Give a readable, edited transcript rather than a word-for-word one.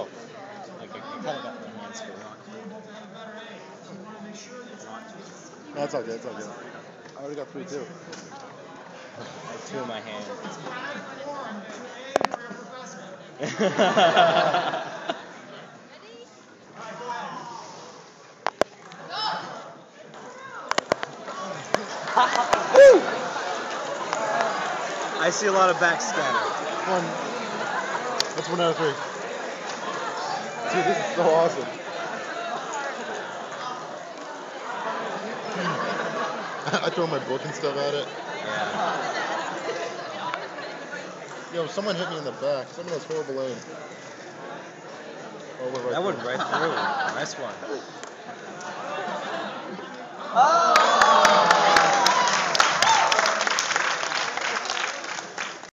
Oh. Like, I kind of got my hands full. That's all good, that's all good. I already got 3 too. I have 2 in my hand. I see a lot of backscatter. That's 1 out of 3. Dude, this is so awesome. I throw my book and stuff at it. Yeah. Yo, someone hit me in the back. Someone has horrible aim. Oh, That went right through. Nice one. Oh!